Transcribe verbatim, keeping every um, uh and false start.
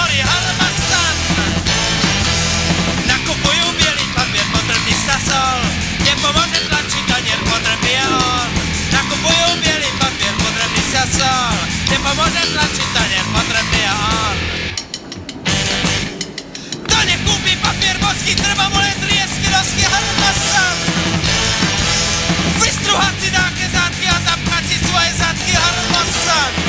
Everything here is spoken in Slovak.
hory Harmasan. Nakupuju bělý papír, potrpí sa sol, nepomôže tlačiť tanier, potrpí on. Nakupuju bělý papír, potrpí sa sol, nepomôže tlačiť tanier, potrpí on. To nekúpi papier boský, treba mu len triesky, dosky Harmasan. Vystruhať si dáke zadky a zapchať si svoje zadky Harmasan.